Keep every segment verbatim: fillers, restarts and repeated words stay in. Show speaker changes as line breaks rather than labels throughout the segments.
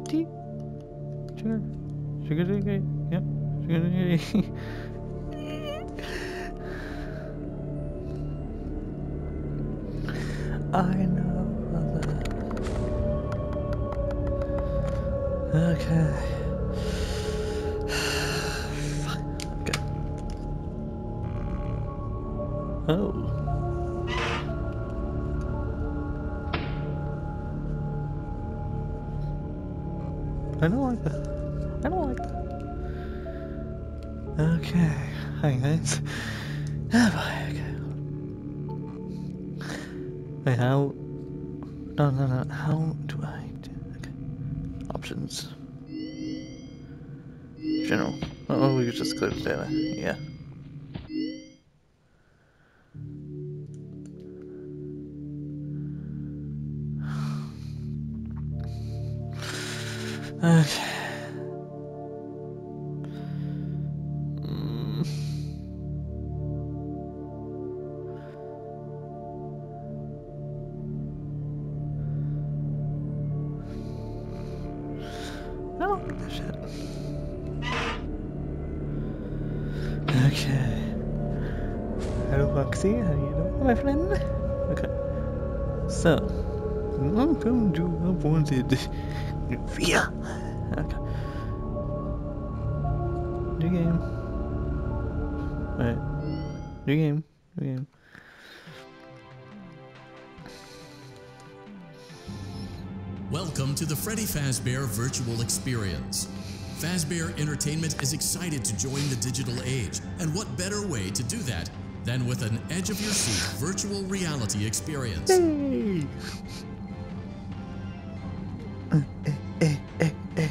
Tea. Sugar. Sugar sugar. Yep. Sugar sugar. I know that. Okay. Okay. Oh. I don't like that. I don't like that. Okay. Hi guys. Ah, boy, okay. Wait, how? No, no, no. How do I do? Okay. Options. General. Oh, we could just click data. Yeah. Okay. Mm. I don't like that shit. Okay. Hello, Foxy. How you doing, my friend? Okay. So, welcome to a wanted via. Okay. New game. Alright. New game. New game.
Welcome to the Freddy Fazbear Virtual Experience. Fazbear Entertainment is excited to join the digital age, and what better way to do that than with an edge-of-your-seat virtual reality experience.
Hey! Uh, eh, eh, eh, eh.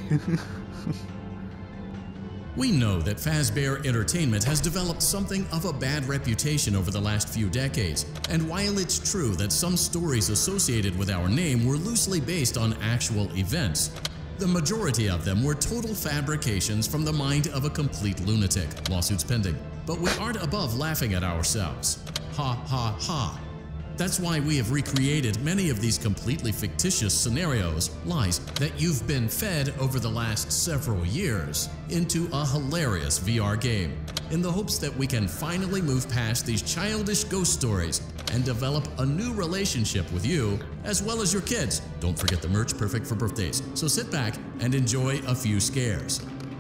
We know that Fazbear Entertainment has developed something of a bad reputation over the last few decades, and while it's true that some stories associated with our name were loosely based on actual events, the majority of them were total fabrications from the mind of a complete lunatic. Lawsuits pending. But we aren't above laughing at ourselves. Ha ha ha. That's why we have recreated many of these completely fictitious scenarios, lies, that you've been fed over the last several years into a hilarious V R game, in the hopes that we can finally move past these childish ghost stories and develop a new relationship with you, as well as your kids. Don't forget the merch, perfect for birthdays. So sit back and enjoy a few scares.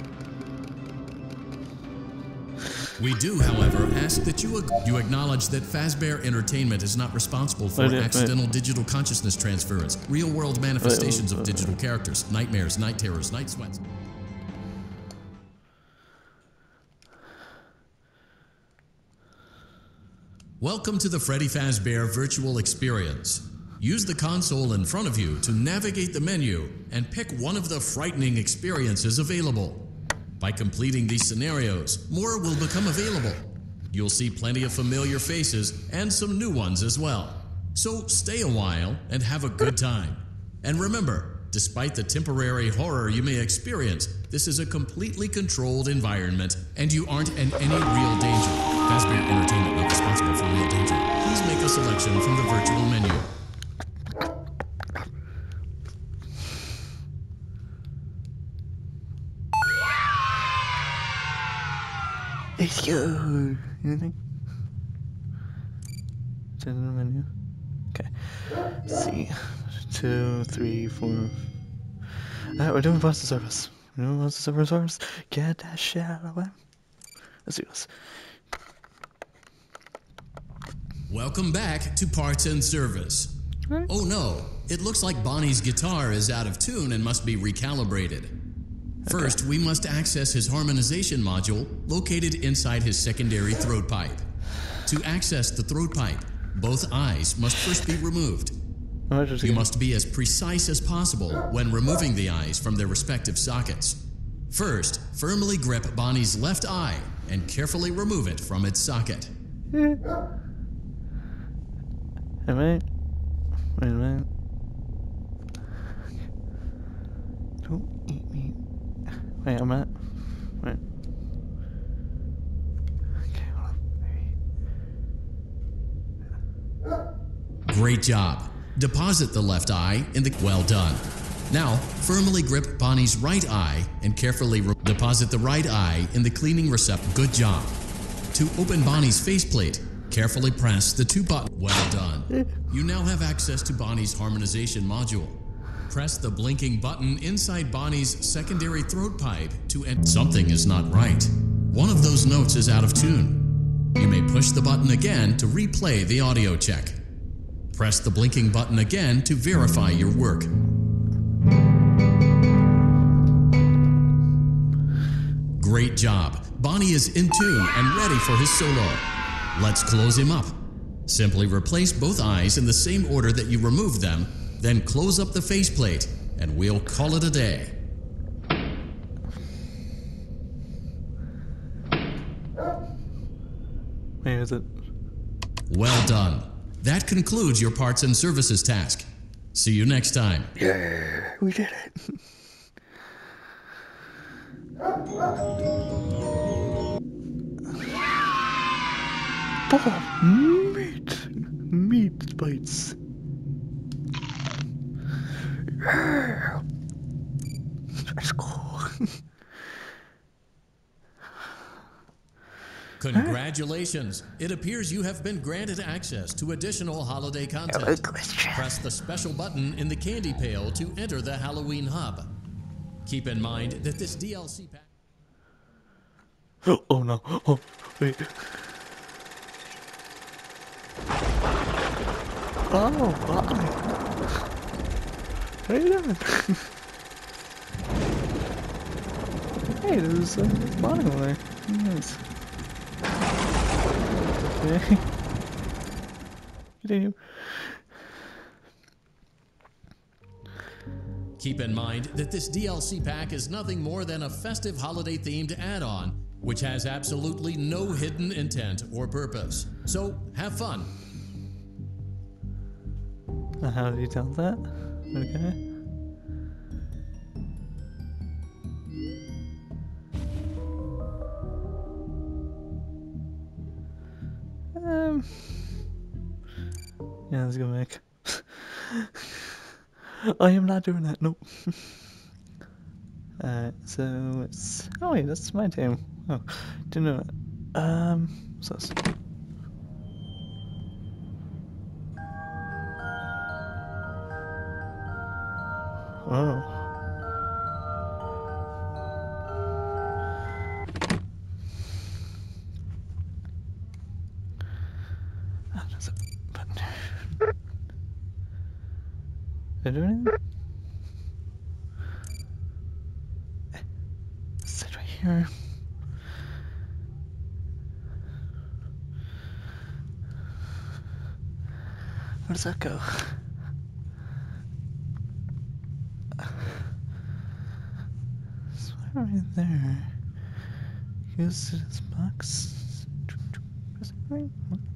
We do, however, ask that you, ag you acknowledge that Fazbear Entertainment is not responsible for
Wait,
accidental
wait.
digital consciousness transference, real-world manifestations
Wait,
of
wait,
digital characters, nightmares, night terrors, night sweats. Welcome to the Freddy Fazbear Virtual Experience. Use the console in front of you to navigate the menu and pick one of the frightening experiences available. By completing these scenarios, more will become available. You'll see plenty of familiar faces and some new ones as well. So stay a while and have a good time. And remember, despite the temporary horror you may experience, this is a completely controlled environment and you aren't in any real danger. Fazbear Entertainment not responsible for real danger. Please make a selection from the virtual menu.
Let's go. Anything? Is that in the menu? Okay. Let's see. Two, three, four. Alright, we're doing Monster Service. We're doing Monster Service. Get that shit out of the way. Let's do this.
Welcome back to Parts and Service.
Right.
Oh no, it looks like Bonnie's guitar is out of tune and must be recalibrated. First, we must access his harmonization module located inside his secondary throat pipe. To access the throat pipe, both eyes must first be removed. You must be as precise as possible when removing the eyes from their respective sockets. First, firmly grip Bonnie's left eye and carefully remove it from its socket.
Hey, wait. Wait a minute. Don't eat me. Wait, I'm at. Wait. Okay, hold on.
Great job. Deposit the left eye in the... Well done. Now, firmly grip Bonnie's right eye and carefully deposit the right eye in the cleaning receptacle. Good job. To open Bonnie's faceplate, carefully press the two buttons. Well done. You now have access to Bonnie's harmonization module. Press the blinking button inside Bonnie's secondary throat pipe to enter. Something is not right. One of those notes is out of tune. You may push the button again to replay the audio check. Press the blinking button again to verify your work. Great job. Bonnie is in tune and ready for his solo. Let's close him up. Simply replace both eyes in the same order that you removed them, then close up the faceplate, and we'll call it a day.
Where is it?
Well done. That concludes your parts and services task. See you next time.
Yeah, we did it. Oh, meat! Meat bites. Yeah. That's cool.
Congratulations! It appears you have been granted access to additional holiday content. Press the special button in the candy pail to enter the Halloween hub. Keep in mind that this D L C pack...
Oh, oh no. Oh, wait. Oh, bye. How you doing? Hey, there's a uh, body over there. Nice. Okay. Continue.
Keep in mind that this D L C pack is nothing more than a festive holiday-themed add-on, which has absolutely no hidden intent or purpose. So, have fun.
Uh, how do you tell that? Okay. Um. Yeah, let's go make. I am not doing that. Nope. Alright, so it's. Oh wait, that's my team. Oh, didn't know that. Um, what's this? Oh. Ah, there's a button. Did I do anything? Sit right here. Where does that go? It's right there. Use this box. Is it right?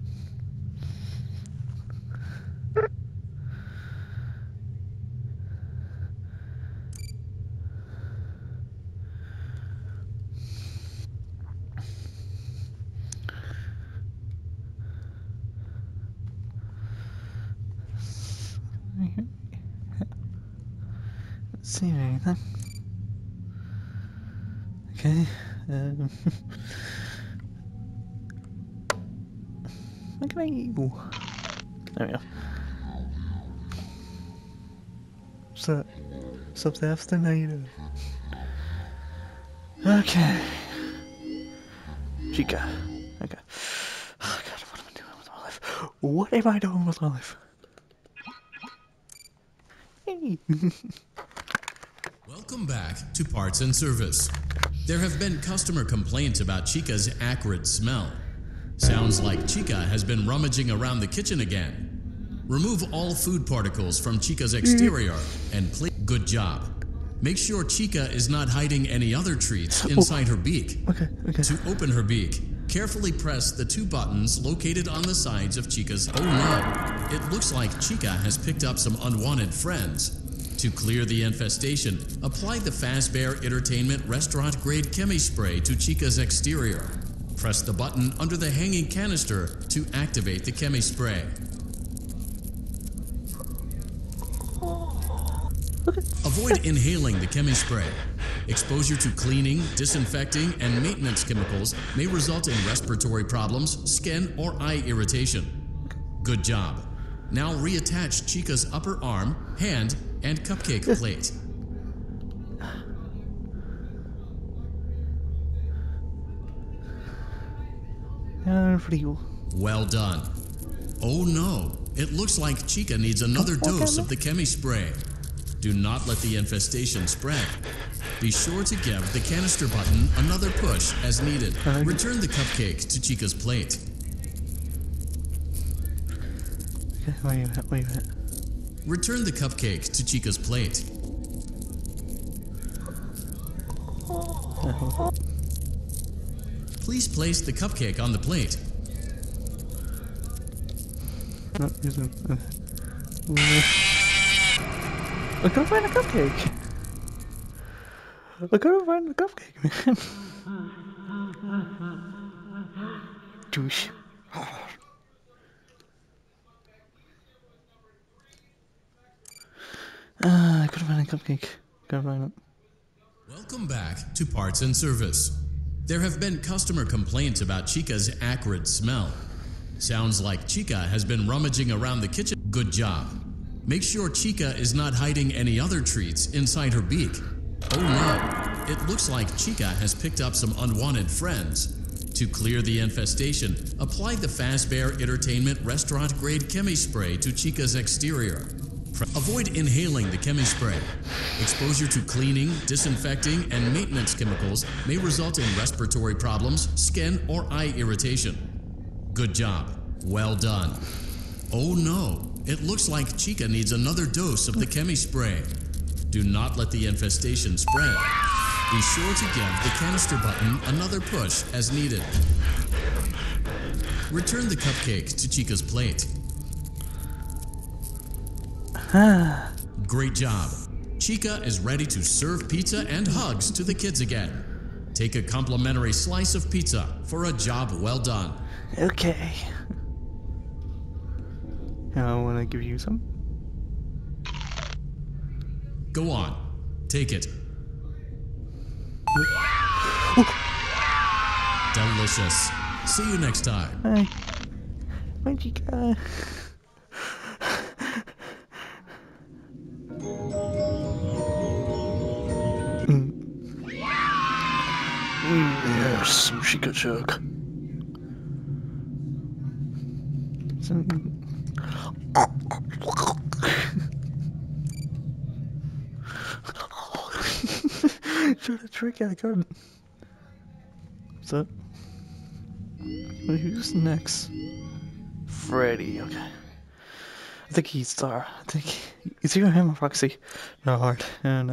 See anything? Okay. Um. Look at me. Ooh. There we go. So, so after night. Okay. Chica. Okay. Oh God, what am I doing with my life? What am I doing with my life? Hey.
Welcome back to Parts and Service. There have been customer complaints about Chica's acrid smell. Sounds like Chica has been rummaging around the kitchen again. Remove all food particles from Chica's exterior and please. Good job. Make sure Chica is not hiding any other treats inside her beak.
Okay, okay.
To open her beak, carefully press the two buttons located on the sides of Chica's. Oh no! It looks like Chica has picked up some unwanted friends. To clear the infestation, apply the Fazbear Entertainment restaurant-grade chemi spray to Chica's exterior. Press the button under the hanging canister to activate the chemi spray. Avoid inhaling the chemi spray. Exposure to cleaning, disinfecting, and maintenance chemicals may result in respiratory problems, skin, or eye irritation. Good job. Now reattach Chica's upper arm, hand, and cupcake plate.
And for you.
Well done. Oh no, it looks like Chica needs another dose of the chemi spray. Do not let the infestation spread. Be sure to give the canister button another push as needed. Return the cupcake to Chica's plate.
Okay, where you at? Where you at?
Return the cupcake to Chica's plate. Please place the cupcake on the plate.
No, here's a, uh, I couldn't find a cupcake. I couldn't find a cupcake, man. Douche. Ah, I couldn't find a cupcake. Gotta find it.
Welcome back to Parts and Service. There have been customer complaints about Chica's acrid smell. Sounds like Chica has been rummaging around the kitchen. Good job. Make sure Chica is not hiding any other treats inside her beak. Oh no, it looks like Chica has picked up some unwanted friends. To clear the infestation, apply the Fazbear Entertainment restaurant grade chemi spray to Chica's exterior. Avoid inhaling the chemi spray. Exposure to cleaning, disinfecting, and maintenance chemicals may result in respiratory problems, skin, or eye irritation. Good job. Well done. Oh no, it looks like Chica needs another dose of the chemi spray. Do not let the infestation spread. Be sure to give the canister button another push as needed. Return the cupcake to Chica's plate. Great job. Chica is ready to serve pizza and hugs to the kids again. Take a complimentary slice of pizza for a job well done.
Okay. Now I want to give you some.
Go on. Take it. Delicious. See you next time.
Hi. Bye, Chica. Mm. Mm, yes, Chica Chuck. Try to trick it, I couldn't. What's up? Who's next? Freddy, okay. I think he's uh, I think it's either him or Foxy. No hard. And uh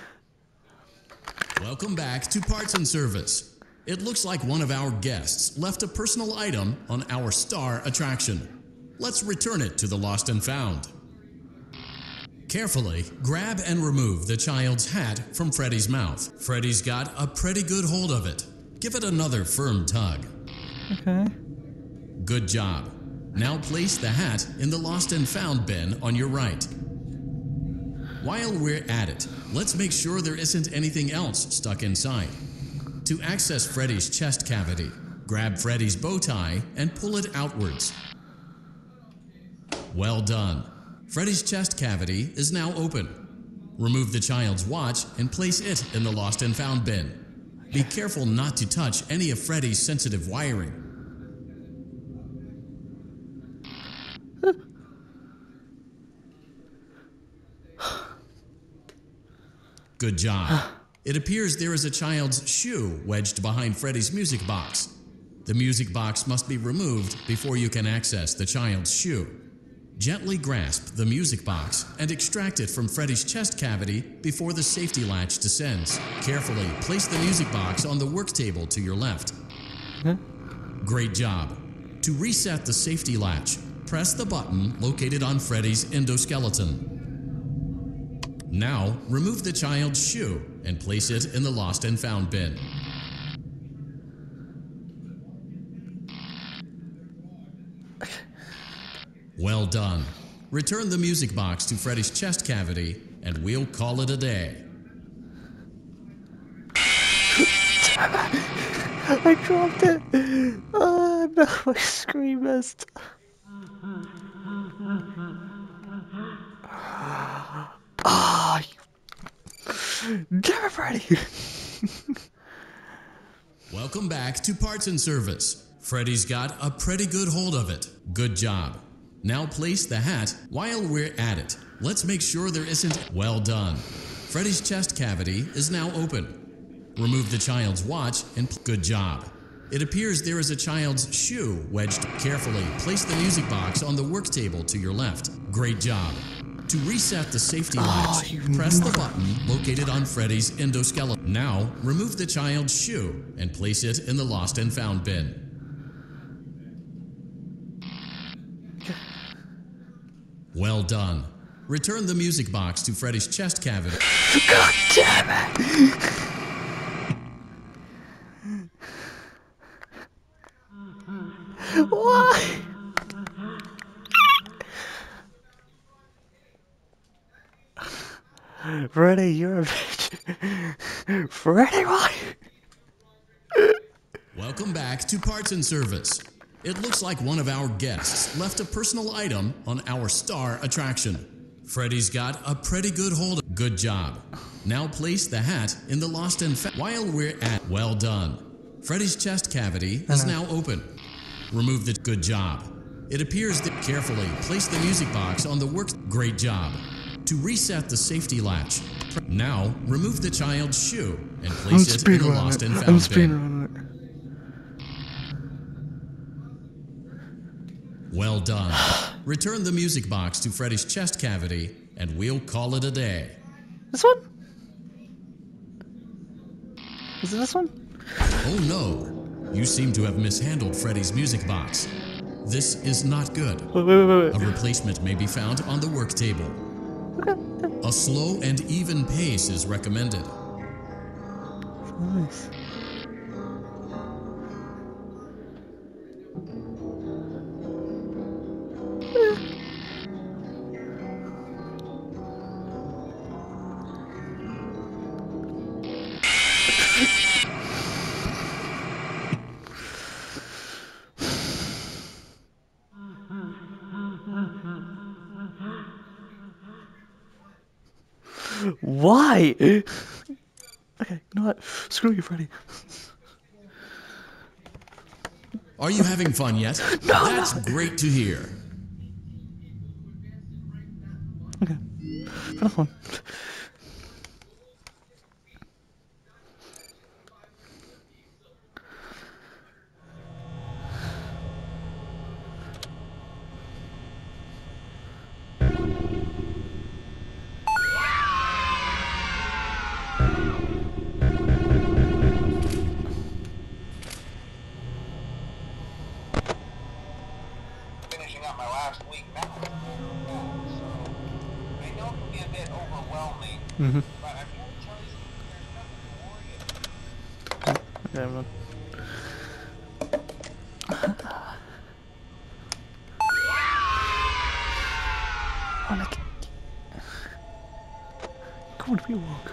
Welcome back to Parts and Service. It looks like one of our guests left a personal item on our star attraction. Let's return it to the Lost and Found. Carefully grab and remove the child's hat from Freddy's mouth. Freddy's got a pretty good hold of it. Give it another firm tug.
okay.
Good job. Now place the hat in the Lost and Found bin on your right. While we're at it, let's make sure there isn't anything else stuck inside. To access Freddy's chest cavity, grab Freddy's bow tie and pull it outwards. Well done. Freddy's chest cavity is now open. Remove the child's watch and place it in the Lost and Found bin. Be careful not to touch any of Freddy's sensitive wiring. Good job. It appears there is a child's shoe wedged behind Freddy's music box. The music box must be removed before you can access the child's shoe. Gently grasp the music box and extract it from Freddy's chest cavity before the safety latch descends. Carefully place the music box on the work table to your left.
Okay.
Great job. To reset the safety latch, press the button located on Freddy's endoskeleton. Now, remove the child's shoe and place it in the Lost and Found bin. Well done. Return the music box to Freddy's chest cavity and we'll call it a day.
I dropped it! Oh no, my screen missed. Ah, oh, damn it, Freddy!
Welcome back to Parts and Service. Freddy's got a pretty good hold of it. Good job. Now place the hat. While we're at it, let's make sure there isn't. Well done. Freddy's chest cavity is now open. Remove the child's watch and good job. It appears there is a child's shoe wedged. Carefully place the music box on the work table to your left. Great job. To reset the safety latch,
oh,
press the button located on Freddy's endoskeleton. Now, remove the child's shoe and place it in the lost and found bin. Well done. Return the music box to Freddy's chest cavity.
God damn it! Why? Freddy, you're a bitch. Freddy, why?
Welcome back to Parts and Service. It looks like one of our guests left a personal item on our star attraction. Freddy's got a pretty good hold. Good job. Now place the hat in the lost and found. While we're at, well done. Freddy's chest cavity is now open. Remove the good job. It appears that carefully place the music box on the work. Great job. To reset the safety latch, now remove the child's shoe and place it in the lost and found bin. Well done. Return the music box to Freddy's chest cavity and we'll call it a day.
This one? Is it this one?
Oh no. You seem to have mishandled Freddy's music box. This is not good.
Wait, wait, wait, wait.
A replacement may be found on the work table. A slow and even pace is recommended.
Nice. Why? Okay, you know what? Screw you, Freddy.
Are you having fun yet?
No,
That's
no.
great to hear.
Okay, final one.
My last week now, so I know it can be a bit overwhelming,
Mm-hmm.
but I'm here to tell you there's nothing to worry about.
Okay, I'm not. Oh, like, come on, we walk.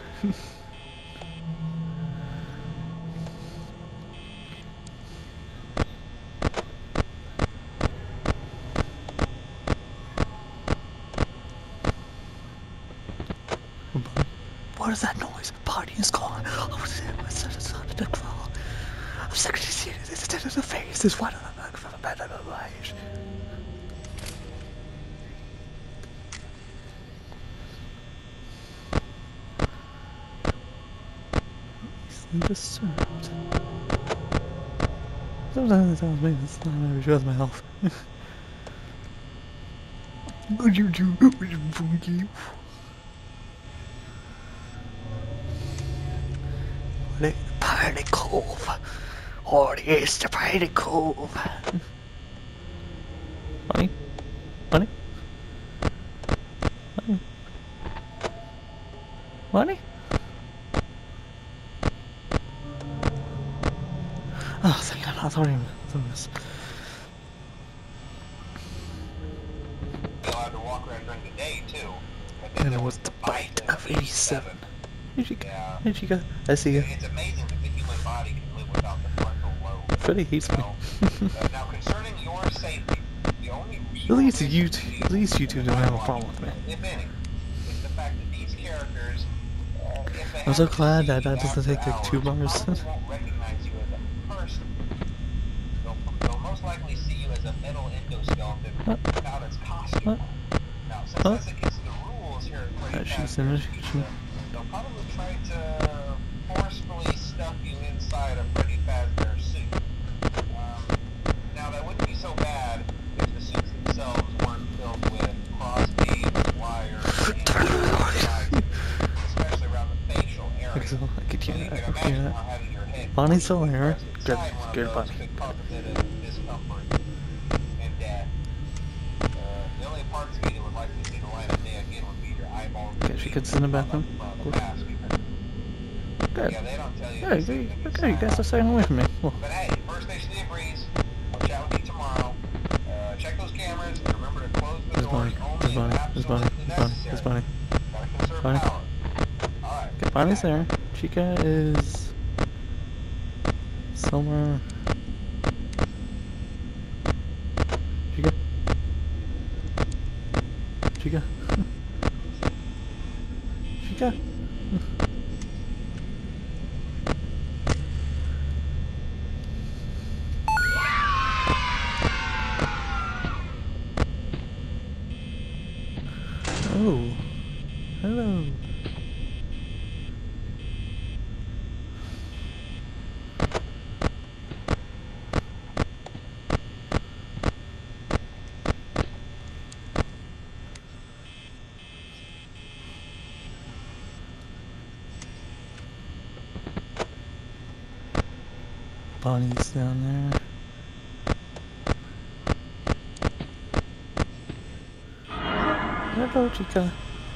What is that noise? Party is gone. Oh, what's it? What's that? It's not a duck fall. I'm sick of seeing it. It's dead in the face. It's why don't I look for the bed of the light? He's undisturbed. Sometimes it tells me this time I reduce my health. What you do? What you funky? The Party Cove. Or is the Party Cove. Money? Money? Money? Money? Oh, thank God, I thought he was doing this.
You're allowed to walk around during the day, too. But
And
there
it was the bite. eighty-seven. Where'd you go?
Yeah.
Where'd you go? I see you.
It's amazing that the human body can live without the frontal lobe.
Freddy hates
you
me.
know? uh, now, concerning your safety, the only
At
real
least
risk
you
to
two,
you
at least you
in
two
the
don't have a
biological
problem with me.
field, if any, is the fact that these characters, uh, if they
I'm so
happen to
glad
see
that
you
that doesn't
after
take like
hours,
two bars.
probably won't recognize you as a person. They'll, they'll most likely see you as a metal endoskeleton
What?
without its costume
What?
on. Now, since
What?
that's against the rules here at Freddy
Uh, she's
Fazbear's
in
Pizza, they'll probably try to forcefully stuff you inside a Freddy Fazbear suit. Um, now, that wouldn't be so bad if the suits themselves weren't filled with cross beams, wires, and devices, especially around the facial area.
Excellent. I could
So
hear
you
that.
can
I could hear
imagine
that.
how having your head
Bonnie's still
forcibly
here.
pressed
Good.
inside one of
Good,
those
Bonnie.
could
Good.
cause a bit of discomfort and death. Uh, the only parts of you that would likely see the light of day again would be your eyeballs.
Okay, she gets in the bathroom.
Cool.
Good.
Yeah, they don't tell you
Good,
this
good,
thing
good, you guys are staying away from me. Well,
But hey, first station of the breeze. I'll chat with you tomorrow. Uh, check those cameras and remember to close the
there's
doors
Bonnie.
only
There's
if
Bonnie. There's Bonnie.
absolutely
There's Bonnie. There's
necessary.
Bonnie.
Gotta conserve
Bonnie.
power. Alright.
Okay, Bonnie's there. Chica is somewhere. Chica. Chica. Chica. Oh, hello. Bonnie's down there. Hello, Chica.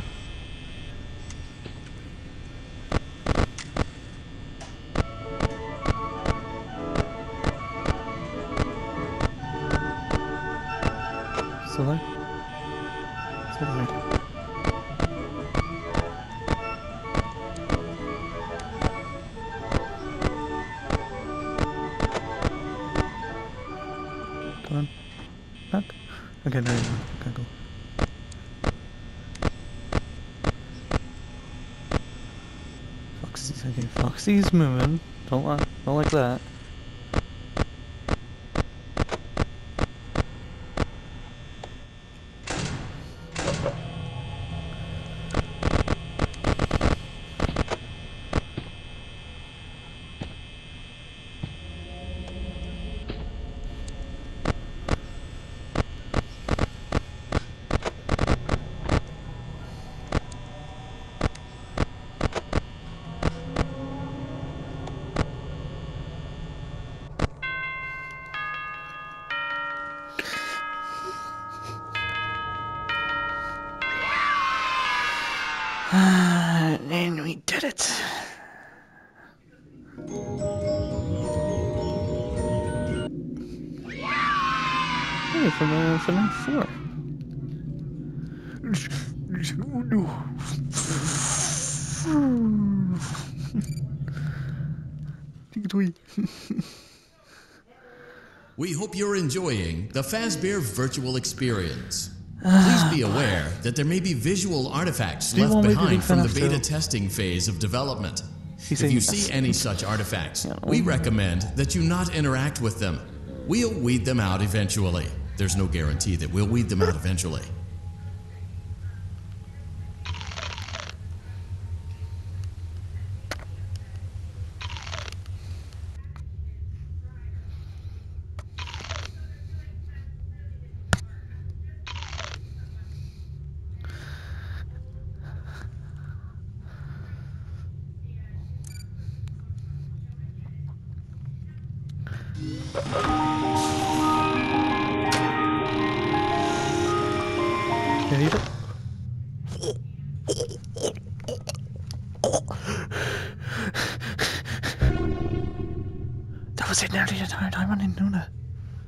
Still there? Still there. Come on. Knock. Okay, there you go. Okay, go. Foxy's okay. Foxy's moving. Don't like, don't like that. And we did it. Hey, from uh, from night four.
We hope you're enjoying the Fazbear virtual experience. Please be aware that there may be visual artifacts
Do you
left
want me to
behind
be
from the
finished,
beta
or-
testing phase of development.
He's
If
saying
you
yes.
see any such artifacts,
Yeah.
we recommend that you not interact with them. We'll weed them out eventually. There's no guarantee that we'll weed them out eventually.
Can you do- That was it nearly the entire time. I didn't know that.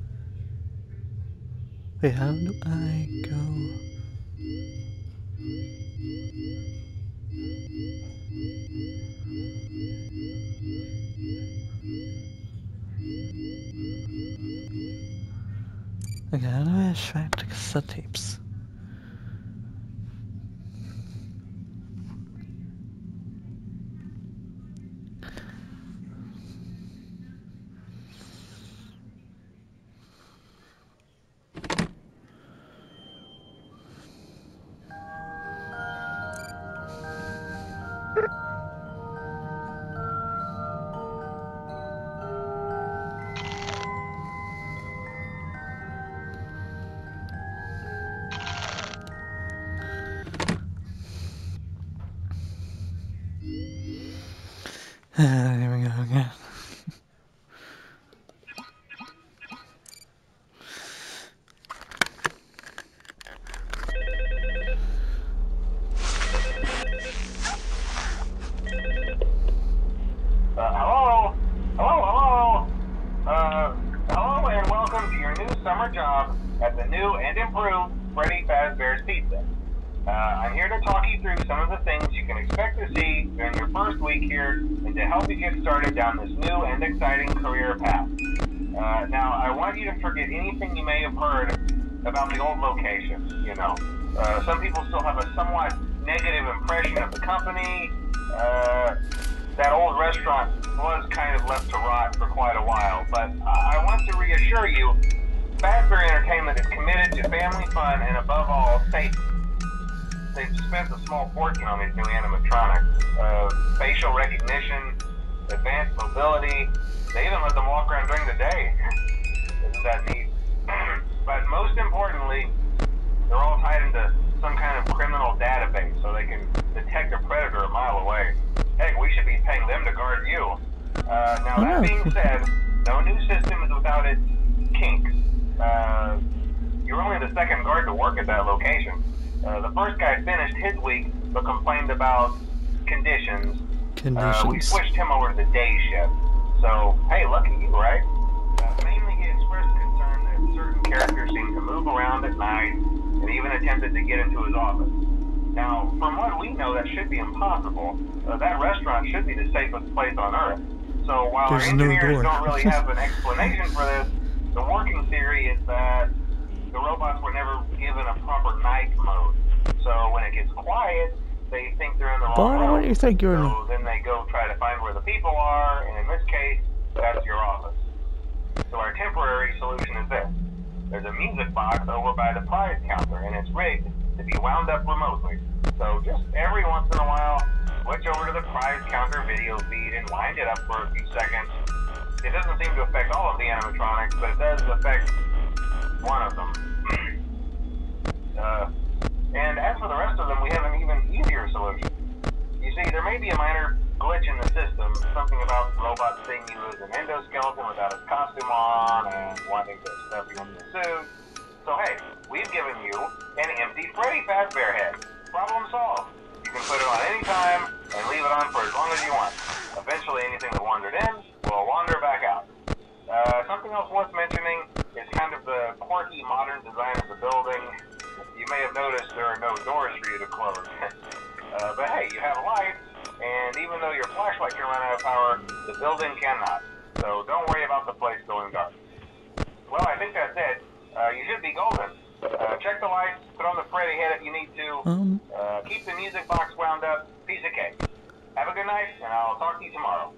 Wait, how do I go? Okay, how do I extract the cassette tapes? Ah, there we go again.
Uh, hello? Hello, hello? Uh, hello and welcome to your new summer job at the new and improved Freddy Fazbear's Pizza. Uh, I'm here to talk you through some of the things you can expect to see during your first week here and to help you get started down this new and exciting career path. Uh, now, I want you to forget anything you may have heard about the old location, you know. Uh, some people still have a somewhat negative impression of the company. Uh, that old restaurant was kind of left to rot for quite a while, but I want to reassure you, Fazbear Entertainment is committed to family fun and above all, safety. They've spent a small fortune on these new animatronics. Uh, facial recognition, advanced mobility, they even let them walk around during the day. Isn't that neat? But most importantly, they're all tied into some kind of criminal database so they can detect a predator a mile away. Heck, we should be paying them to guard you. Uh, now,
Oh,
that
no.
being said, no new system is without its kinks. Uh, you're only the second guard to work at that location. Uh, the first guy finished his week, but complained about conditions. Uh, we
Conditions.
switched him over to the day shift. So, hey, lucky you, right? Uh, mainly he expressed concern that certain characters seemed to move around at night and even attempted to get into his office. Now, from what we know, that should be impossible. Uh, that restaurant should be the safest place on Earth. So while
There's
our
no
engineers
door.
don't really have an explanation for this, the working theory is that the robots were never given a proper night mode. So when it gets quiet, they think they're in the wrong
Barney,
room.
what do you think you're in?
So then they go try to find where the people are, and in this case, that's your office. So our temporary solution is this. There's a music box over by the prize counter, and it's rigged to be wound up remotely. So just every once in a while, switch over to the prize counter video feed and wind it up for a few seconds. It doesn't seem to affect all of the animatronics, but it does affect one of them. uh, and as for the rest of them, we have an even easier solution. You see, there may be a minor glitch in the system, something about robots seeing you as an endoskeleton without his costume on and wanting to stuff you into a suit. So hey, we've given you an empty Freddy Fazbear head. Problem solved. You can put it on any time and leave it on for as long as you want. Eventually anything that wandered in will wander back out. Uh, something else worth mentioning is kind of the quirky modern design of the building. You may have noticed there are no doors for you to close. uh, but hey, you have lights, and even though your flashlight can run out of power, the building cannot. So don't worry about the place going dark. Well, I think that's it. Uh, you should be golden. Uh, check the lights, put on the Freddy head if you need to.
Um,
Uh, keep the music box wound up. Piece of cake. Have a good night, and I'll talk to you tomorrow.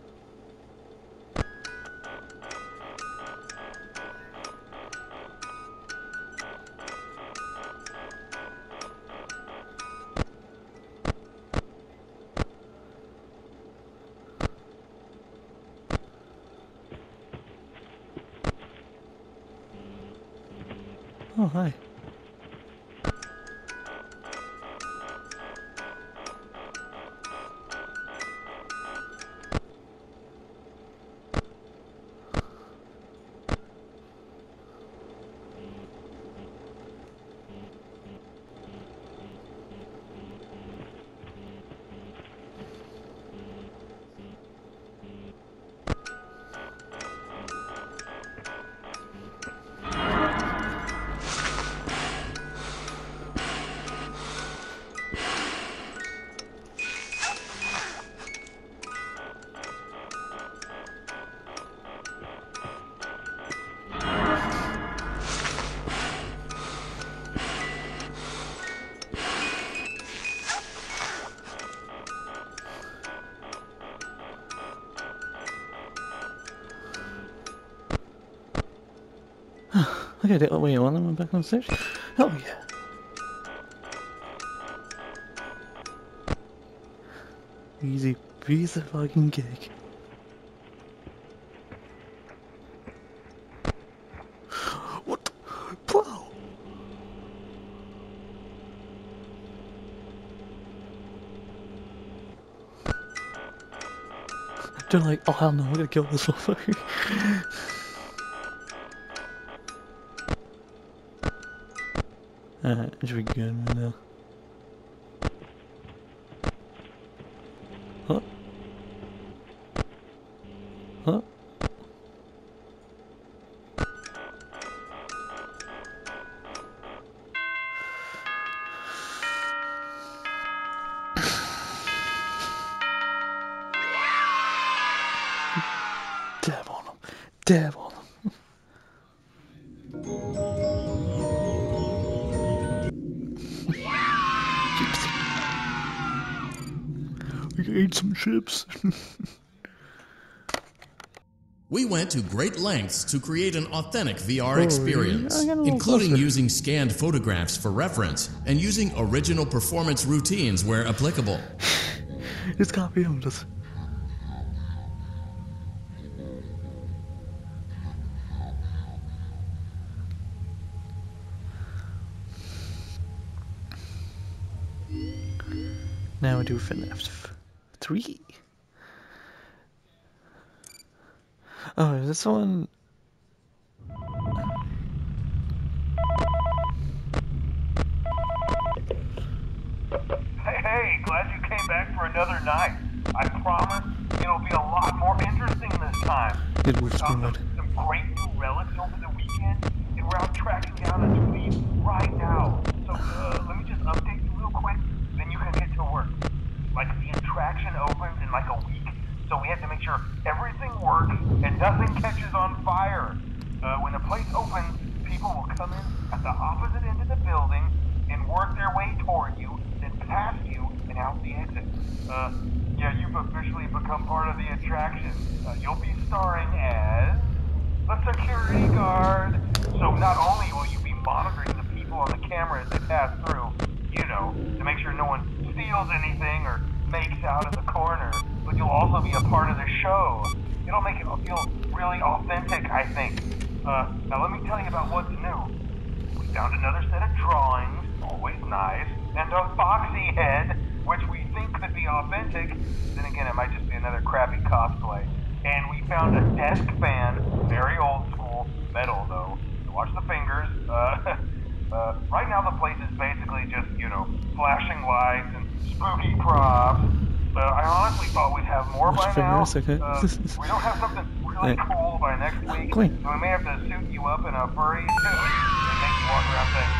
oh, hi. Okay, they, oh, wait, you want them back on the stage? Oh, yeah. Easy piece of fucking cake. What the? Bro! They're like, oh hell no, we're gonna kill this motherfucker. Alright, it should be good right now. Huh? Huh? Dab on him. Dab on him. We can eat some chips.
We went to great lengths to create an authentic V R
Oh,
experience,
I got a little
including
closer.
using scanned photographs for reference and using original performance routines where applicable.
Just copy him, just. Now we do F N A F three. Oh, is this one?
Hey, hey, glad you came back for another night. I promise it'll be a lot more interesting this time.
It was
Found
good.
some, some great new relics over the weekend, and we're out tracking down a tweet right now. So uh, let me just update you real quick, then you can get to work. Like, the attraction opens in like a week, so we have to make sure everything works and nothing catches on fire. Uh, when the place opens, people will come in at the opposite end of the building and work their way toward you, then past you and out the exit. Uh, yeah, you've officially become part of the attraction. Uh, you'll be starring as a security guard. So not only will you be monitoring the people on the camera as they pass through, you know, to make sure no one steals anything or makes out in the corner, but you'll also be a part of the show. It'll make it feel really authentic, I think. Uh, now let me tell you about what's new. We found another set of drawings, always nice, and a foxy head, which we think could be authentic. Then again, it might just be another crappy cosplay. And we found a desk fan, very old school, metal though. So watch the fingers. Uh, uh, right now the place is basically just, you know, flashing lights and spooky props. Uh, I honestly thought we'd have more
Watch
by now.
fingers, okay.
Uh, we don't have something really
Hey.
cool by next week,
Queen.
so we may have to suit you up in a furry suit and make you walk around saying,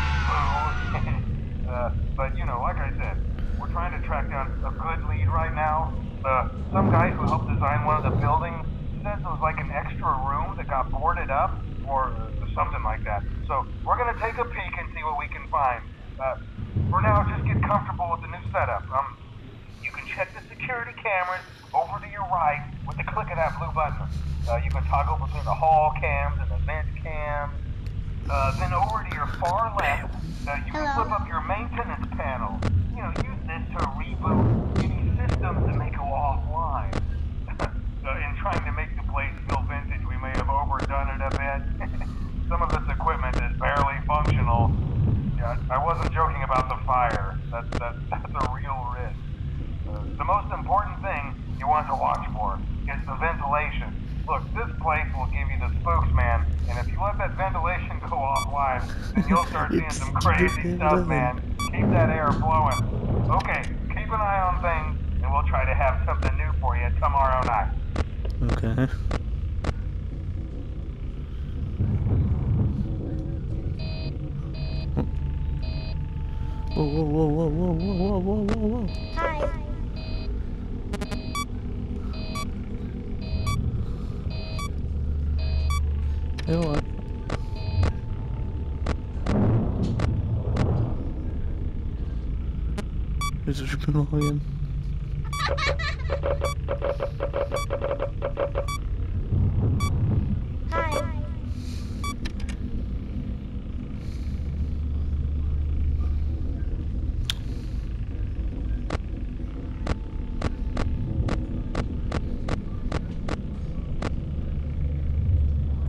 boo. uh, but, you know, like I said, we're trying to track down a good lead right now. Uh, some guy who helped design one of the buildings says it was like an extra room that got boarded up, or uh, something like that. So we're going to take a peek and see what we can find. Uh, for now, just get comfortable with the new setup. Um, you can check the security cameras over to your right with the click of that blue button. Uh, you can toggle between the hall cams and the vent cams. Uh, then over to your far left, uh, you can flip up your maintenance panel. You know, use this to reboot any systems that may go offline. uh, in trying to make the place feel vintage, we may have overdone it a bit. Some of this equipment is barely functional. Yeah, I wasn't joking about the fire. That's, that's, that's a real risk. Uh, the most important thing you want to watch for is the ventilation. Look, this place will give you the spooks, man, and if you let that ventilation go offline, then you'll start seeing some crazy stuff, man. Keep that air flowing. Okay, keep an eye on things, and we'll try to have something new for you tomorrow night.
Okay. Whoa, whoa, whoa, whoa, whoa, whoa, whoa, whoa, whoa.
Hi.
You know what? Is it tripping all again?
Hi.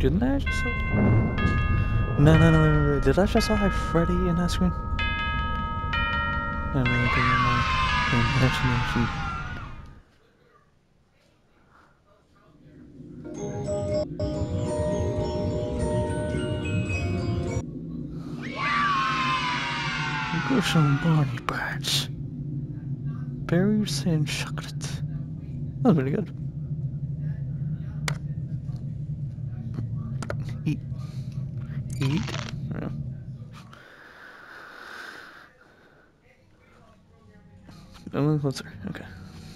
Didn't I just saw? No, no, no, wait, wait, wait. Did I just saw like Freddy in that screen? No, no, no, no, no. Imagination. Go some bunny birds. Berries and chocolate. That was really good. Eat. Eat. Yeah. A little closer. Okay.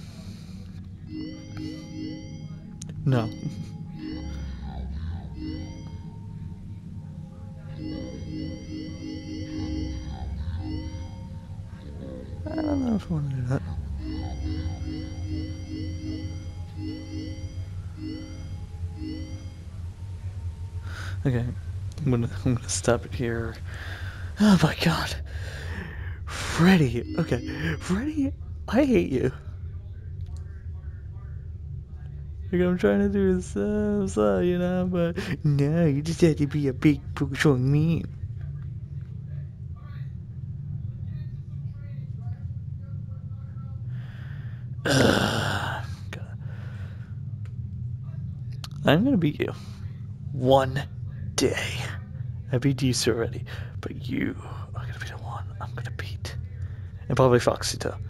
No. I don't know if I want to do that. Okay. I'm gonna I'm gonna stop it here. Oh my god. Freddy. Okay. Freddy, I hate you. Like I'm trying to do this, uh, so, you know, but no, you just had to be a big push on me. Ugh, God. I'm gonna beat you. One day. I beat you already, but you are gonna be the one I'm gonna beat. And probably Foxy too.